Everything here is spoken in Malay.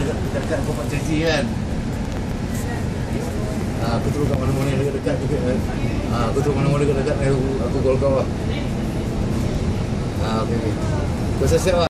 dekat tempat janji kan. Aku turun kat mana-mana yang dekat juga kan. Aku turun mana-mana dekat aku call kau lah. Okey. Kau siap-siap lah.